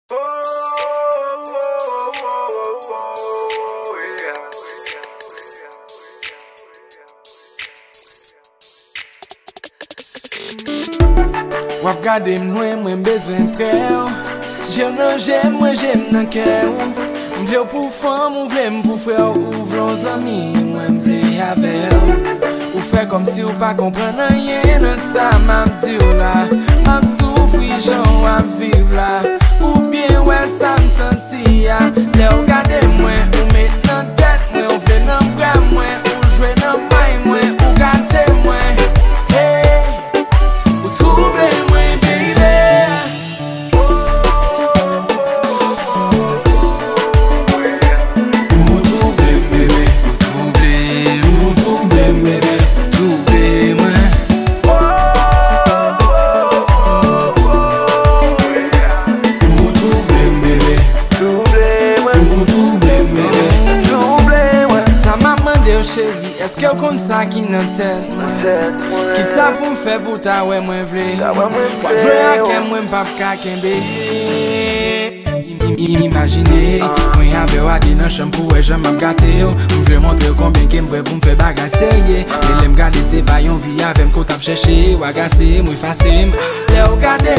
Wap gade mwen bezwen pre ou. Jem nan jem, mwen jem nan ke ou. Mvle ou pou fam, ou vle m pou fre ou vlon zami, mwen mvle ave ou. Ou fe kom si ou pa kompren nan yen nan sa mam di ou la. Mam soufri jan wap viv la. Ou bien wè sa m senti ya. Le ou gade mwen, ou met nan tet mwen. Ou vle nan bre mwen, ou jwe nan may mwen. Ou gade mwen, hey. Ou trouble mwen baby. Ou trouble bébé. Ou trouble bébé. Trouble mwen. Ou trouble bébé. Ou trouble bébé. Sa m'a mande chéri, eske ou kon sa ki nan tèt mwen? Ki sa pou m fè pou ta wè mwen vle? Wap vle akem mwen pap kakembe. Imagine, mwen ave wadi nan chanm pou wè jan mam gate yo. M vle montre konbyen ke m vwe pou m fè bagay serye. Le m gade se bayon vi avem ko tap chèche. Wagase, mwen fase m. Le ou gade